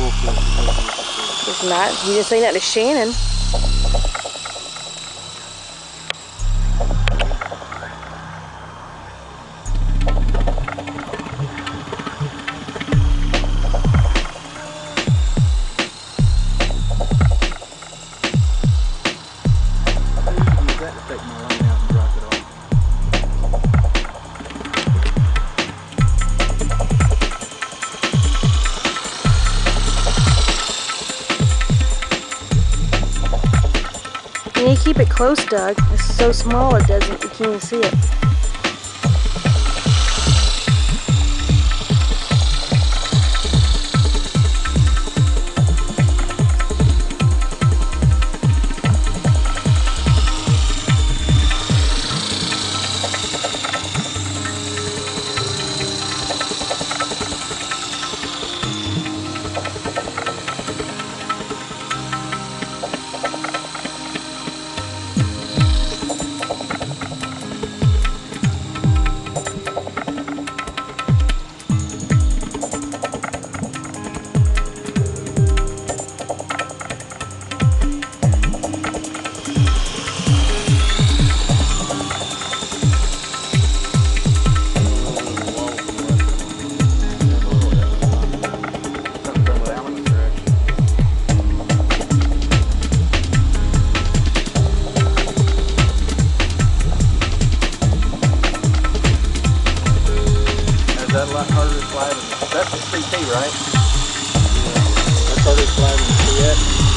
It's not. You didn't say that to Shannon. You need to keep it close, Doug. It's so small you can't even see it. That's a lot harder to slide. That's a 3T, right? Yeah. That's harder to slide than 3X.